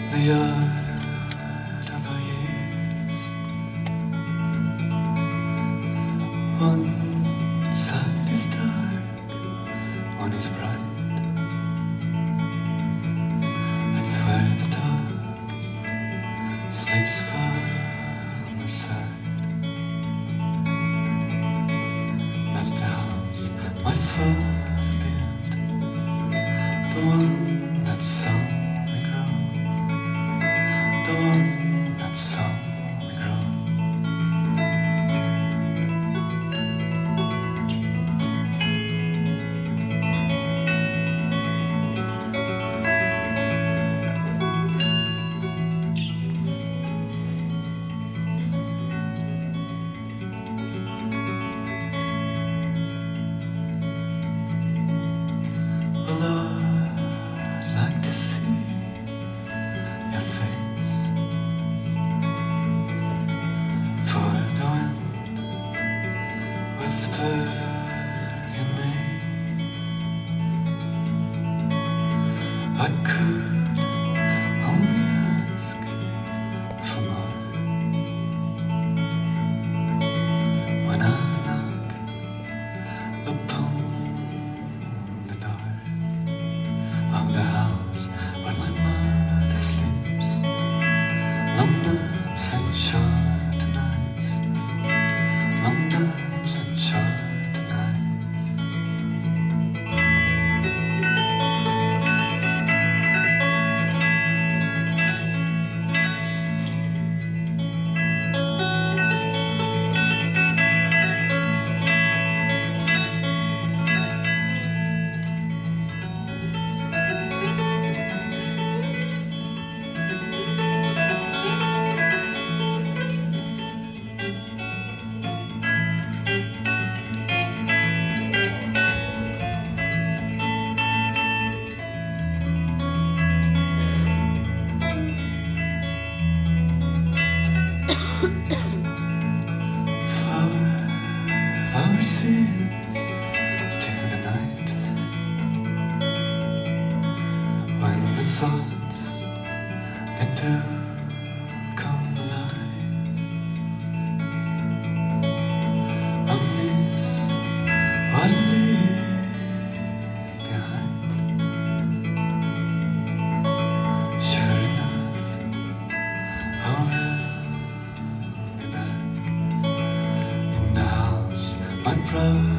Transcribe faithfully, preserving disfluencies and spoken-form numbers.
the yard of our years. One side is dark, one is bright. That's where the dog sleeps by my side. That's the house my father built, the one that saw me grow, the one that saw me grow. Well, I'd like to see your face, for the wind whispers your name. I could only ask for more when I knock upon the door of the house where my mother sleeps. Long naps and short nights, long naps and short nights. Hours into the night, when the thoughts they do come alive, I miss what I leave behind. Sure enough, I will be back in the house my brother